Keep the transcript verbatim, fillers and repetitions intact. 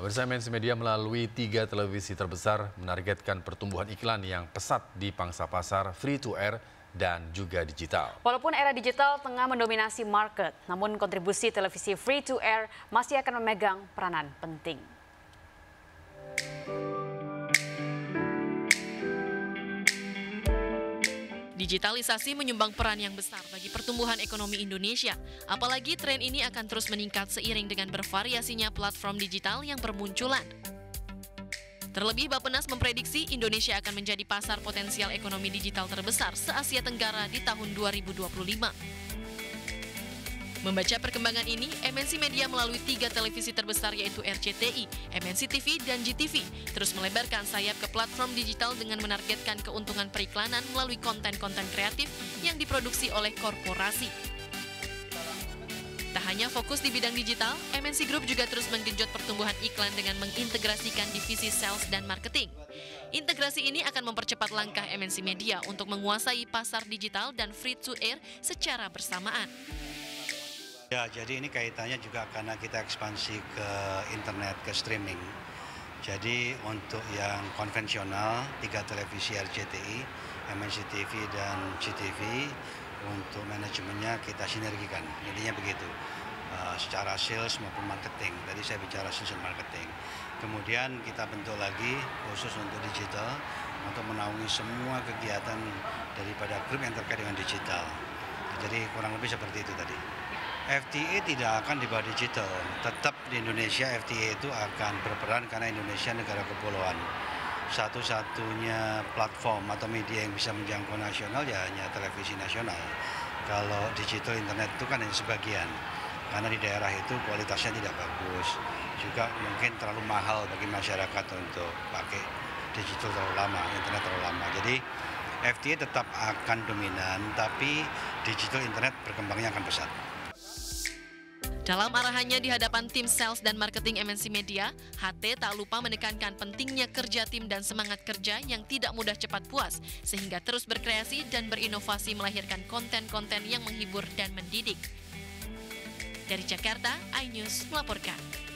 Pemirsa, M N C Media melalui tiga televisi terbesar menargetkan pertumbuhan iklan yang pesat di pangsa pasar free to air dan juga digital. Walaupun era digital tengah mendominasi market, namun kontribusi televisi free to air masih akan memegang peranan penting. Digitalisasi menyumbang peran yang besar bagi pertumbuhan ekonomi Indonesia. Apalagi tren ini akan terus meningkat seiring dengan bervariasinya platform digital yang bermunculan. Terlebih, Bappenas memprediksi Indonesia akan menjadi pasar potensial ekonomi digital terbesar se-Asia Tenggara di tahun dua ribu dua puluh lima. Membaca perkembangan ini, M N C Media melalui tiga televisi terbesar yaitu R C T I, M N C T V, dan G T V terus melebarkan sayap ke platform digital dengan menargetkan keuntungan periklanan melalui konten-konten kreatif yang diproduksi oleh korporasi. Tak hanya fokus di bidang digital, M N C Group juga terus menggenjot pertumbuhan iklan dengan mengintegrasikan divisi sales dan marketing. Integrasi ini akan mempercepat langkah M N C Media untuk menguasai pasar digital dan free to air secara bersamaan. Ya, jadi ini kaitannya juga karena kita ekspansi ke internet, ke streaming. Jadi untuk yang konvensional, tiga televisi R C T I, M N C T V, dan G T V, untuk manajemennya kita sinergikan. Jadinya begitu, uh, secara sales maupun marketing. Tadi saya bicara sales dan marketing. Kemudian kita bentuk lagi khusus untuk digital, untuk menaungi semua kegiatan daripada grup yang terkait dengan digital. Jadi kurang lebih seperti itu tadi. F T A tidak akan di bawah digital, tetap di Indonesia F T A itu akan berperan karena Indonesia negara kepulauan. Satu-satunya platform atau media yang bisa menjangkau nasional ya hanya televisi nasional. Kalau digital internet itu kan hanya sebagian, karena di daerah itu kualitasnya tidak bagus. Juga mungkin terlalu mahal bagi masyarakat untuk pakai digital terlalu lama, internet terlalu lama. Jadi F T A tetap akan dominan, tapi digital internet berkembangnya akan pesat. Dalam arahannya di hadapan tim sales dan marketing M N C Media, H T tak lupa menekankan pentingnya kerja tim dan semangat kerja yang tidak mudah cepat puas, sehingga terus berkreasi dan berinovasi melahirkan konten-konten yang menghibur dan mendidik. Dari Jakarta, iNews melaporkan.